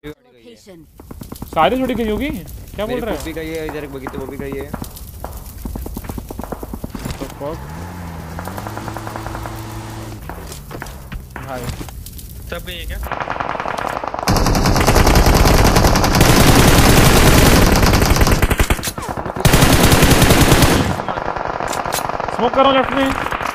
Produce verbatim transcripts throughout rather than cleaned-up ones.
सारी छोटी गई होगी, क्या बोल रहा है? भी गई है इधर, एक बगीचे वो भी गई है। तो फक भाई सब गई है क्या? स्मोक करो लेफ्ट में।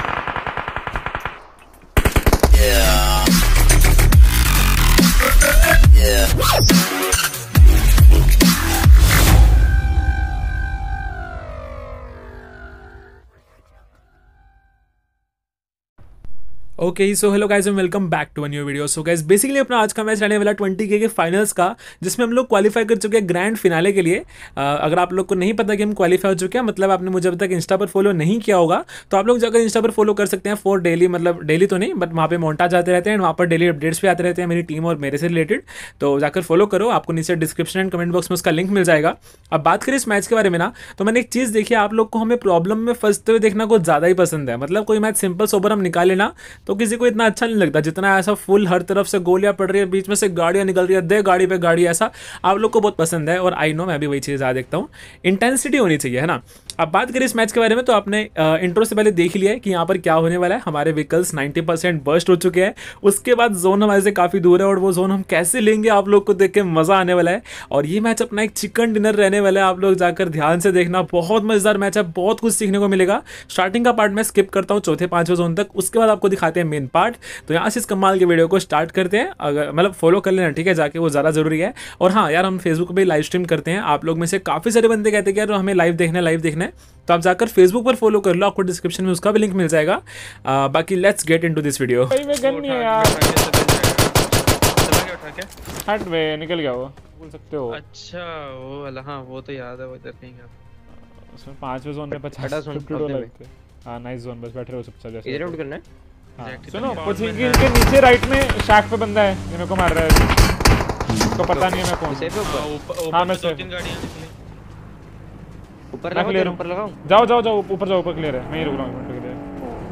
Okay so hello guys and welcome back to a new video. So guys basically अपना आज का मैच रहने वाला ट्वेंटी के के फाइनल्स का, जिसमें हम लोग क्वालिफाई कर चुके हैं ग्रैंड फिनाले के लिए। uh, अगर आप लोग को नहीं पता कि हम क्वालिफाई हो चुके हैं, मतलब आपने मुझे अभी तक इंस्टा पर फॉलो नहीं किया होगा, तो आप लोग जाकर इंस्टा पर फॉलो कर सकते हैं फॉर डेली, मतलब डेली तो नहीं बट वहाँ पे मोन्टाज आते रहते हैं, वहाँ पर डेली अपडेट्स भी आते रहते हैं मेरी टीम और मेरे से रिलेटेड। तो जाकर फॉलो करो, आपको नीचे डिस्क्रिप्शन एंड कमेंट बॉक्स में उसका लिंक मिल जाएगा। अब बात करें इस मैच के बारे में ना, तो मैंने एक चीज़ देखी, आप लोग को हमें प्रॉब्लम में फंसते हुए देखना कुछ ज़्यादा ही पसंद है। मतलब कोई मैच सिंपल सोबर हम निकाले ना, तो किसी को इतना अच्छा नहीं लगता जितना ऐसा फुल हर तरफ से गोलियां पड़ रही है, बीच में से गाड़ियां निकल रही है, दे गाड़ी पे गाड़ी, ऐसा आप लोग को बहुत पसंद है। और आई नो मैं भी वही चीज़ ज़्यादा देखता हूँ, इंटेंसिटी होनी चाहिए, है ना। अब बात करें इस मैच के बारे में, तो आपने इंट्रो से पहले देख लिया है कि यहाँ पर क्या होने वाला है। हमारे व्हीकल्स नाइन्टी परसेंट बर्स्ट हो चुके हैं, उसके बाद जोन हमारे से काफ़ी दूर है और वो जोन हम कैसे लेंगे आप लोग को देख के मज़ा आने वाला है। और ये मैच अपना एक चिकन डिनर रहने वाला है, आप लोग जाकर ध्यान से देखना, बहुत मज़ेदार मैच है, बहुत कुछ सीखने को मिलेगा। स्टार्टिंग का पार्ट मैं स्किप करता हूँ चौथे पाँचवें जोन तक, उसके बाद आपको दिखाते हैं मेन पार्ट। तो यहाँ से इस कमाल के वीडियो को स्टार्ट करते हैं, अगर मतलब फॉलो कर लेना ठीक है जाके, वो ज़्यादा ज़रूरी है। और हाँ यार, हम फेसबुक पे लाइव स्ट्रीम करते हैं, आप लोग में से काफ़ी सारे बंदे कहते हैं कि यार हमें लाइव देखना है लाइव देखना है, तो आप जाकर फेसबुक पर फॉलो कर लो, आपको डिस्क्रिप्शन में उसका भी लिंक मिल जाएगा। आ, बाकी let's get into this video. भाई मैं गन नहीं है यार, हट वे निकल गया वो, बोल सकते हो। अच्छा वो वाला, हाँ वो तो याद है, वो इधर कहीं उसमें पांचवें जोन में पचास फिफ्टी डॉलर लगते हैं। हाँ नाइस जोन, बस बैठे रहो चुपचाप जैसे इधर आउट करना है। हाँ सुनो, कुछ इनके इनके नीचे राइट में शैक पे बंदा है, ये मेरे को मार रहा है, इसको पता नहीं है मैं कौन। सेफ है ऊपर? हां मैं दो तीन गाड़ियां निकली ऊपर लगा, क्लियर ऊपर लगाऊं? जाओ जाओ जाओ ऊपर जाओ, ऊपर क्लियर है, मैं ही रुक रहा हूं मिनट के लिए।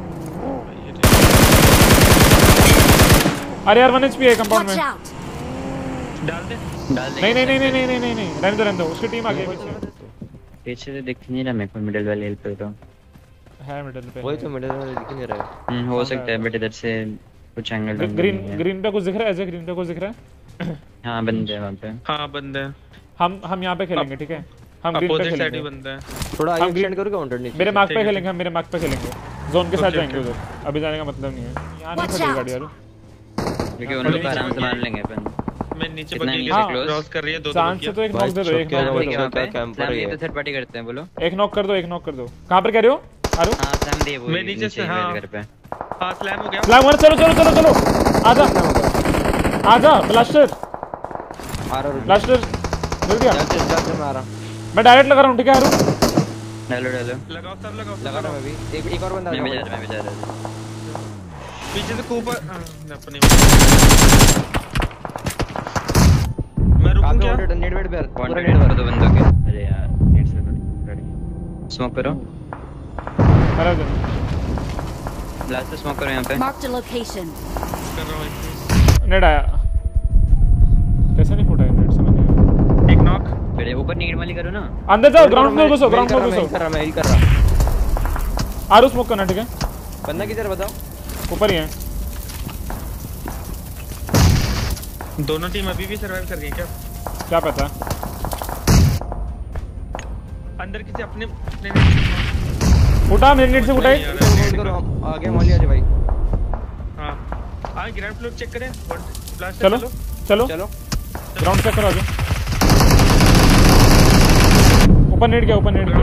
अरे यार वन एचपी है कंपाउंड में, डाल दे डाल दे। नहीं नहीं नहीं नहीं नहीं नहीं नहीं रहने दो रहने दो, उसकी टीम आ गई पीछे पीछे से दिख नहीं रहा मेरे को, मिडिल वाले हेल्प पे तो है, मिडिल पे वही तो मिडिल वाले दिख नहीं रहा है। हम्म हो सकता है बट इधर से कुछ एंगल ग्रीन ग्रीन पे कुछ दिख रहा है, ऐसे ग्रीन पे कुछ दिख रहा है। हां बंदे हैं वहां पे, हां बंदे हैं। हम हम यहां पे खेलेंगे ठीक है, हम ग्रीन पे खेलेंगे, बंदे हैं थोड़ा आगे एक्सटेंड करो काउंटर नीचे, मेरे मार्क पे खेलेंगे, हम मेरे मार्क पे खेलेंगे, जोन के साथ जाएंगे उधर, अभी जाने का मतलब नहीं है। यहां नहीं खड़ी गाड़ी यार, क्योंकि उन लोग आराम से मार लेंगे अपन। मैं नीचे बगी के क्रॉस कर रही है, दो दो चांस से तो एक नॉक दे दो, एक नॉक दे दो, कैंपर ये तो थर्ड पार्टी करते हैं, बोलो एक नॉक कर दो, एक नॉक कर दो। कहां पर कह रहे हो? आरो हां स्लैम दे वो, मैं नीचे से, हां घर पे, हां स्लैम हो गया, स्लैम हो, चलो चलो चलो चलो आजा आजा, ब्लास्टर आ रहा, ब्लास्टर जल्दी आ, चल चल चल मैं आ रहा, मैं डायरेक्ट लगा रहा हूं ठीक है आरो, डालो डालो लगाओ सब लगाओ, लगा रहा मैं भी। एक एक और बंदा मैं भी जा रहा मैं भी जा रहा पीछे से ऊपर, अपने मैं रुकूं क्या? नेट वेट पे पूरा नेट कर दो बंदों के। अरे यार नेट से रेडी स्मोक करो, मारो दो लास्ट स्मोक करो यहां पे, मार्क द लोकेशन कर रहा हूं। नेट आया, कैसे नहीं फूटा नेट, समझ नहीं आया। एक नॉक, पहले ऊपर नीड वाली करो ना, अंदर जाओ, ग्राउंड फ्लोर घुसो, ग्राउंड फ्लोर घुसो, कर रहा मैं, ही कर रहा। आरो स्मोक करना ठीक है, बंदा किधर बताओ? ऊपर ही है। दोनों टीम अभी भी सर्वाइव कर गई क्या? क्या पता, अंदर किसी अपने अपने फूटा मेरे नेट से फूटा है, आगे मॉली आ जा भाई। हां आ ग्राउंड फ्लोर चेक करें, ब्लास्ट चलो चलो चलो ग्राउंड चेक करो, आगे ऊपर नेट गया, ऊपर नेट गया,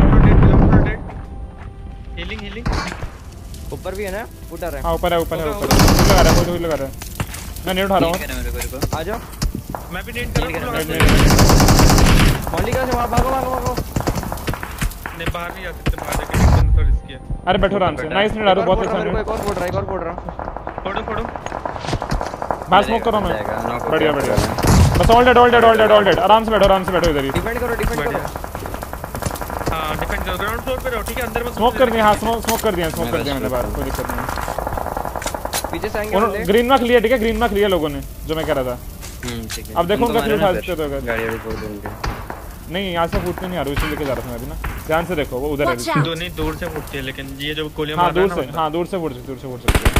हीलिंग हीलिंग ऊपर भी है ना, फुटा रहा है। हां ऊपर है, ऊपर है, ऊपर लगा रहा है, कोई लगा रहा है, मैं नेट उठा रहा हूं, आ जाओ, मैं भी नेट कर रहा हूं। मॉली का से वहां भागो भागो भागो, नहीं बाहर नहीं जा सकते, बाहर जाके निकलना तो रिस्की है। अरे बैठो आराम से, नाइस नेट आरो, बहुत अच्छा नेट, एक और फोड़ रहा, एक और फोड़ रहा, फोड़ो फोड़ो, बाहर स्मोक करो मैं, बढ़िया बढ़िया, बस all dead all dead all dead all dead, आराम से बैठो आराम से बैठो इधर ही, डिफेंड करो डिफेंड करो। हां डिफेंड करो, ग्राउंड फ्लोर पे रहो ठीक है, अंदर मत स्मोक कर दिया, हां स्मोक स्मोक कर दिया, स्मोक कर दिया मैंने बाहर, कोई दिक्कत नहीं। पीछे से आएंगे बंदे, ग्रीन मार्क लिया ठीक है, ग्रीन मार्क लिया लोगों ने, जो मैं कह रहा था, हम्म ठीक है। अब देखो उनको उनका क्लियर मारो ना उठा सकते हो फिर, अगर गाड़ी वाड़ी फोड़ देंगे। नहीं यहाँ से फूटते नहीं आ रहा इसे लेके जा रहा था मैं अभी ना। ध्यान से देखो वो उधर Watch है। out! दो नहीं दूर से फूटती है, लेकिन ये जो गोलियां हाँ मार रहा दूर है ना से बंदा। हाँ दूर से फूट सकते दूर से फूट सकते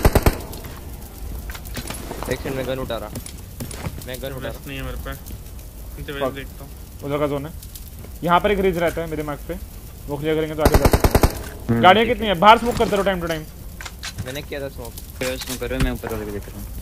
एक सेकंड में गन उठा रहा, मैं गन उठा वेस्ट नहीं है मेरे पे, इनसे Fuck. वेस्ट देखता हूँ। उधर का जोन है। यहाँ पर एक रीच रहता है मेरे मार्क पे, वो क्लियर करेंगे तो आगे जा सकते हैं। गाड़ियाँ कितनी है? बाहर स्मोक करते रहो टाइम टू टाइम। रहा। मैंने किया था स्मोक। इसमें करो, मैं ऊपर वाले को देख रहा हूँ।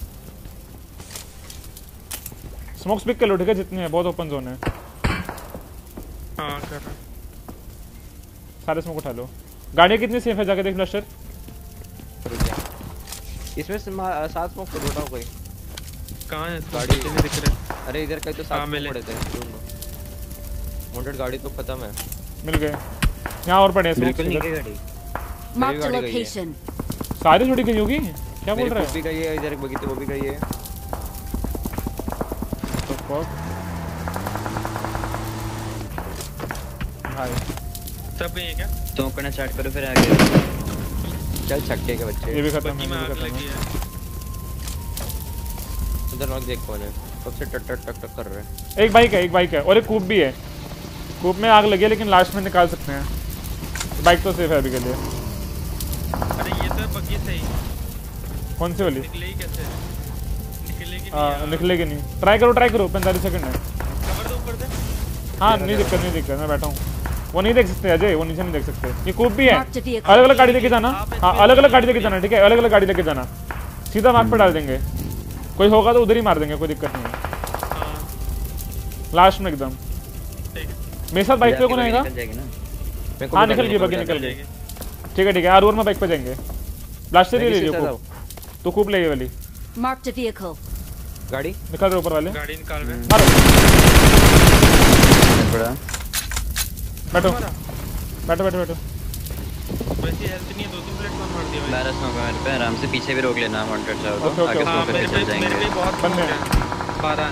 स्मोक स्पिक कर लो ठीक है जितनी है, बहुत ओपन जोन है। हाँ कर रहा हूँ। सारे स्मोक उठा लो। गाड़ियाँ कितनी सेफ है जाके देख फ्लशर। रुक जा। इसमें से मा- सात स्मोक कर उठाओ कोई। कहाँ है गाड़ी- गाड़ी नहीं दिख रहे। अरे इधर कहीं तो हाँ, सात मिले। पड़े थे। वांटेड गाड़ी तो खत्म है। मिल गए। यहाँ और पड़े हैं स्मोक। बिल्कुल नहीं गई गाड़ी। Marked a गाड़ी गई है। location. सारी छोटी गई होगी, क्या बोल मेरी रहे खुद भी गई है, इधर एक बगीचे वो भी गई है। हो भाई? सब गई है क्या? तो करना स्टार्ट करो फिर आगे। चल छक्के के बच्चे। ये भी खत्म है, बग्गी ये में भी आग खत्म लगी है। है। उधर नॉक देख कौन है, कब से टक टक टक टक कर रहे हैं। एक बाइक है, एक बाइक है और एक कूप भी है। कूप में आग लगी है लेकिन लास्ट में निकाल सकते हैं। बाइक तो सेफ है अभी के लिए। अरे ये तो बग्गी सही कौन सी वाली? निकलेगी कैसे? निकलेगी हाँ नहीं यार। निकलेगी नहीं। ट्राई करो ट्राई करो, पैंतालीस सेकंड है। कवर दो ऊपर से। हाँ नहीं दिक्कत नहीं दिक्कत, मैं बैठा हूँ। वो नहीं देख सकते अजय, वो नीचे नहीं देख सकते। ये कूप भी है। Marked a vehicle. अलग अलग गाड़ी लेके जाना। हाँ अलग अलग गाड़ी लेके जाना ठीक है, अलग अलग गाड़ी लेके जाना। सीधा मार्क पे डाल देंगे, कोई होगा तो उधर ही मार देंगे, कोई दिक्कत नहीं है। हाँ लास्ट में एकदम। ठीक है। मेरे साथ बाइक पे कौन आएगा? निकल जाएगी ना। मेरे को हाँ भी निकल जाने गई को बग्गी बताना। निकल गई। ठीक है ठीक है, आर में बाइक पे जाएंगे। ब्लास्टर ही ले किसी लियो से कूप। जाओ। तो कूप ले ये वाली। Marked a vehicle. गाड़ी निकल रहे ऊपर वाले। गाड़ी निकाल रहे हैं। मारो। बड़ा बैठो बैठो बैठो बैठो। वैसे हेल्थ नहीं है, दो तीन प्लेट कौन मार दिया भाई? बारह सौ का मेरे पे, आराम से पीछे भी रोक लेना वांटेड चाहो ओके, तो ओके, आगे ओके। हाँ स्मोक मेरे करके पे चल मेरे पे जाएंगे। बहुत बंद कम है। है। बारह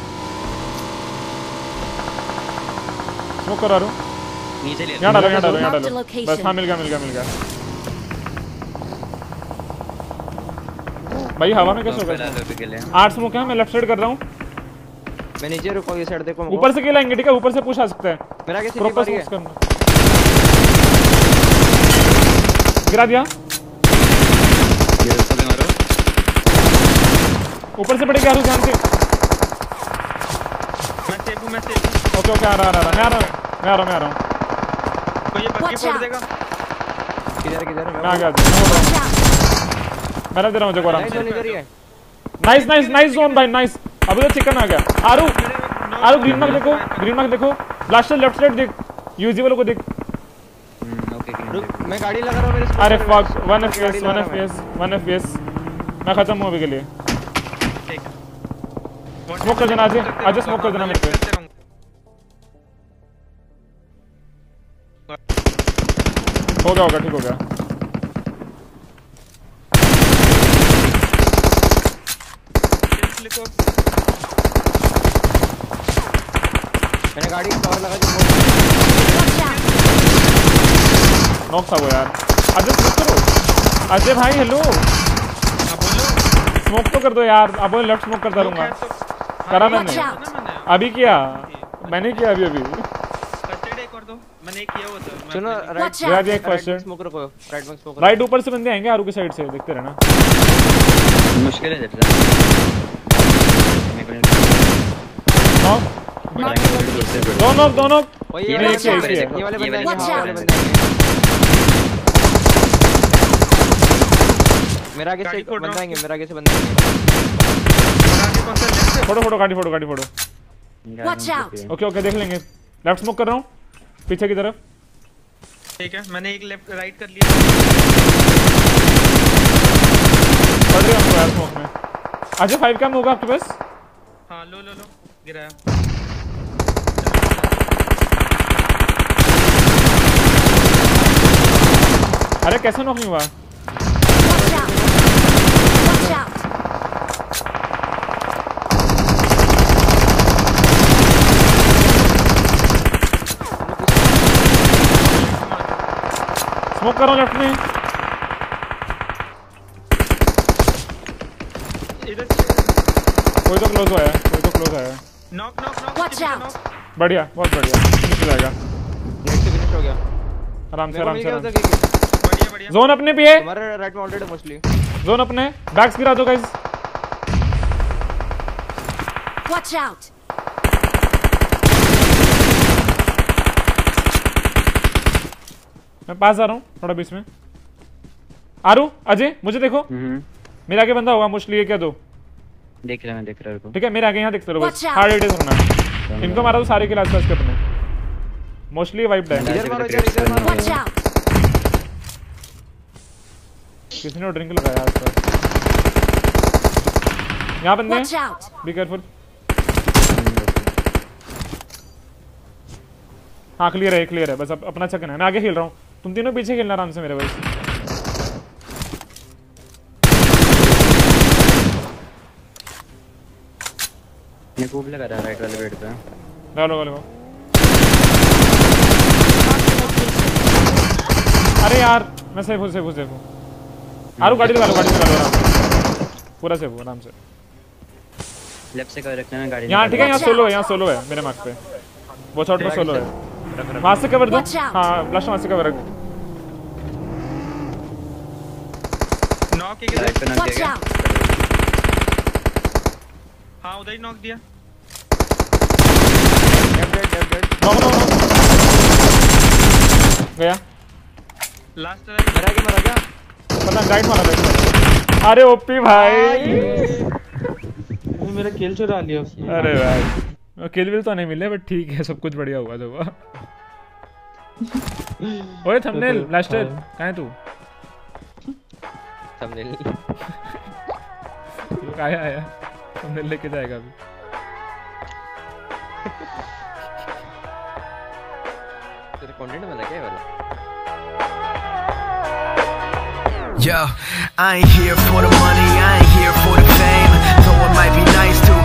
स्मोक करा रो। नीचे ले यहाँ डालो यहाँ डालो यहाँ Marked a डालो। location. बस हाँ मिल गया मिल गया मिल गया। भाई हवा में कैसे होगा? के लिए आठ स्मोक है, मैं लेफ्ट साइड कर रहा हूँ। मैं नीचे रुको, ये साइड देखो। ऊपर से खेलेंगे ठीक है, ऊपर से पुश आ सकते हैं। मेरा कैसे प्रॉपर मारी है? स्मोक्स करना। गिरा दिया। ये उसको भी मारो। ऊपर से पड़ेगा यार ध्यान से। मैं सेफ हूँ, मैं सेफ हूँ। ओके ओके आ रहा आ रहा मैं आ रहा हूँ मैं आ रहा हूँ मैं आ रहा हूँ। कोई ये बग्गी Watch फोड़ out. देगा। किधर किधर मैं आ गया। Watch out! मैंने दे रहा हूँ मुझे आराम नहीं से। तो इधर ही है। नाइस नाइस नाइस जोन भाई नाइस। अभी तो चिकन आ गया। आरू आरू ग्रीन मार्क देखो, ग्रीन मार्क देखो। ब्लास्टर लेफ्ट साइड देख, यूजी वालों को देख। हम्म ओके रुक, मैं गाड़ी लगा रहा हूँ मेरे स्पॉट अरे पे। फक वन गाड़ी एफपीएस लगा वन रहा हूँ मैं। FPS one FPS. मैं खत्म हूँ अभी के लिए। ठीक है। स्मोक कर देना अजय, अजय स्मोक कर देना मेरे पे। करते रहूंगा। हो गया होगा ठीक हो गया। क्लिक और मैंने गाड़ी का कवर लगा दी। Watch out! नॉक था वो यार। अजय स्मोक करो। अजय भाई हेलो, हाँ बोलो। स्मोक तो कर दो यार। अब वो लेफ्ट स्मोक करता रहूंगा। करा मैंने Watch out! ना मैंने अभी किया, मैंने किया अभी अभी। फर्स्ट एड एक और दो, मैंने एक किया हुआ था। मैं सुनो अपने- राइट Watch गिरा out! दिया एक राइट फर्स्ट में एड। स्मोक रखो, राइट में स्मोक राइट ऊपर से बंदे आएंगे आरू की साइड से, देखते रहना। मुश्किल है जब नॉक Marked a location. दो नॉक दो नॉक। ओए ये ये वाले वाले एक ही है, बंदे एक ही हैं, है। ये वाले ये बंदे हैं, वाले हाँ, वाले बंदे बंदे हैं। मेरा आगे से गाड़ी फोड़ रहा बंदा हूँ। आएंगे, मेरा आगे से बंदा आएंगे। और आगे कौन सा लेफ्ट से? फोटो फोटो गाड़ी फोटो गाड़ी photo. Watch out. Okay okay देख लेंगे। लेफ्ट स्मोक कर रहा हूँ पीछे की तरफ। ठीक है, मैंने एक लेफ्ट राइट कर लिया। पड़ रहे हमको यार स्मोक में। अजय फाइव कैम होगा आपके पास? हाँ लो लो लो, गिराया। अरे कैसे नॉक नहीं हुआ? Watch out! Watch out! Smoke कर रहा हूँ लेफ्ट में। इधर से- कोई तो क्लोज हुआ है, कोई तो क्लोज आया है। Knock knock knock Watch out! बढ़िया, बहुत बढ़िया, फिनिश हो जाएगा नेट से फिनिश हो गया। आराम से, मेरे को आराम मिल से, गया आराम उधर से। की बढ़िया बढ़िया जोन अपने पे है, तुम्हारे राइट में ऑलरेडी मोस्टली। जोन अपने, बैक्स गिरा दो गाइस। Watch out! मैं पास आ रहा हूँ थोड़ा बीच में। आरू, अजय मुझे देखो, हम्म मेरे आगे बंदा होगा मोस्टली, ये क्या दो, देख रहा मैं देख रहा हूँ। ठीक है मेरे आगे यहाँ देखते रहो बस, Watch out! हार्ड एडेस होना। इनको मारा तो सारे के आसपास के अपने मोस्टली वाइप है। इधर मारो, इधर इधर मारो। Watch out! किसी ने ड्रिंक लगाया आसपास, यहाँ बंदे Watch out! Be careful. हाँ क्लियर है, क्लियर है, बस अब अपना चकना है। मैं आगे खेल रहा हूँ, तुम तीनों पीछे खेलना आराम से मेरे भाई। मैं खूब लगा रहा राइट वाले बेड पे। लगा लो, लगा लो। अरे यार मैं सेफ हूँ, सेफ हूँ, सेफ हूँ। आरू गाड़ी लगा लो, गाड़ी लगा लो आराम से। पूरा सेफ हूँ आराम से। लेफ्ट से कवर रखना है गाड़ी। यहाँ ठीक है, यहाँ सोलो है, यहाँ सोलो है मेरे मार्क पे। वो शॉट में सोलो है, वहाँ से कवर दो। Watch out! हाँ ब्लास्ट वहाँ से कवर रख। नॉक एक राइट पे नॉक Watch किया out! हाँ उधर ही नॉक दिया dead dead dead dead. No no no गया, लास्ट राइट मेरा क्या मरा क्या? पता गाइड मारा था। अरे ओपी भाई, मेरा किल चुरा लिया उसने। अरे भाई किल विल तो नहीं मिले बट ठीक है, सब कुछ बढ़िया हुआ जो हुआ। ओए थंबनेल ब्लास्टर कहाँ है तू? थंबनेल तू कहाँ आया? थंबनेल लेके जाएगा अभी। तेरा कंटेंट बना क्या है वाला? Yo, I ain't here for the money, I ain't here for the fame. Though it might be nice to